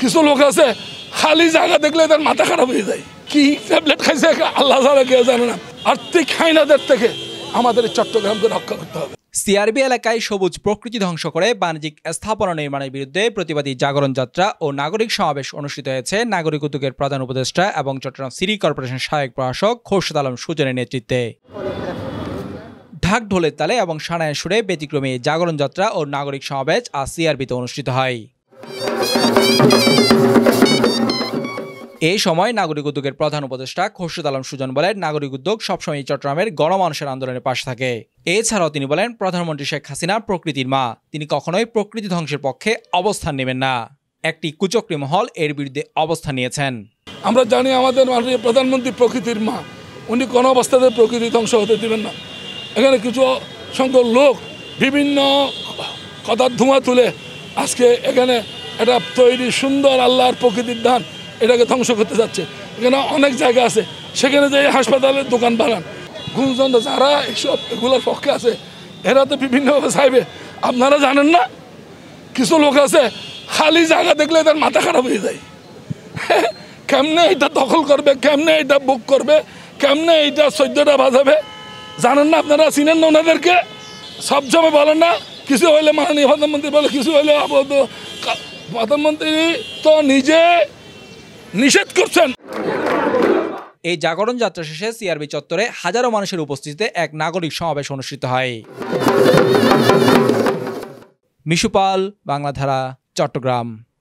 কিছু লোক আছে খালি জায়গা দেখলে তার মাথা খারাপ হয়ে যায়। কি ট্যাবলেট খাইছে আল্লাহ ছাড়া কেউ জানে না। আর্থিক হাইনাদের থেকে আমাদের চট্টগ্রামকে রক্ষা করতে হবে। সিআরবি এলাকায় সবুজ প্রকৃতি ধ্বংস করে বাণিজ্যিক স্থাপনা নির্মাণের বিরুদ্ধে প্রতিবাদী জাগরণ যাত্রা ও নাগরিক সমাবেশ অনুষ্ঠিত হয়েছে নাগরিক উদ্যোগের প্রধান উপদেষ্টা এবং চট্টগ্রাম সিটি কর্পোরেশন সহায়ক প্রশাসক খোরশেদ আলম সুজনের নেতৃত্বে। ঢাক ঢোলের তালে এবং সানায়ের সুরে ব্যতিক্রমী জাগরণ যাত্রা ও নাগরিক সমাবেশ আজ সিআরবিতে অনুষ্ঠিত হয়। এই সময় নাগরিক উদ্যোগের প্রধান উপদেষ্টা খোরশেদ আলম সুজন বলেন, নাগরিক উদ্যোগ সবসময় চট্টগ্রামের গণমানুষের আন্দোলনের পাশে থাকে। এছাড়াও তিনি বলেন, প্রধানমন্ত্রী শেখ হাসিনা প্রকৃতির মা, তিনি কখনোই প্রকৃতি ধ্বংসের পক্ষে অবস্থান নেবেন না। একটি কুচক্রী মহল এর বিরুদ্ধে অবস্থান নিয়েছেন। আমরা জানি আমাদের মাননীয় প্রধানমন্ত্রী প্রকৃতির মা, উনি কোনো অবস্থাতে প্রকৃতি ধ্বংস হতে দেবেন না। এখানে কিছু সংখ্যক লোক বিভিন্ন কথার ধোঁয়া তুলে আজকে এখানে এটা তৈরি সুন্দর আল্লাহর প্রকৃতির দান, এটাকে ধ্বংস করতে যাচ্ছে। এখানে অনেক জায়গা আছে, সেখানে যে হাসপাতালের দোকান বানান গুঞ্জন, যারা এইসব এগুলোর পক্ষে আছে এরা তো বিভিন্নভাবে চাইবে। আপনারা জানেন না, কিছু লোক আছে খালি জায়গা দেখলে তার মাথা খারাপ হয়ে যায়। কেমনে এটা দখল করবে, কেমনে এটা বুক করবে, কেমনে এটা 14টা বাজাবে, জানেন না? আপনারা চিনেন না ওনাদেরকে? সবসময় বলেন না কিছু হইলে মাননীয় প্রধানমন্ত্রী বলে, কিছু হইলে প্রধানমন্ত্রী তো নিজে নিষেধ করছেন। এই জাগরণ যাত্রা শেষে সিআরবি চত্বরে হাজারো মানুষের উপস্থিতিতে এক নাগরিক সমাবেশ অনুষ্ঠিত হয়। মিশু পাল, বাংলাধারা, চট্টগ্রাম।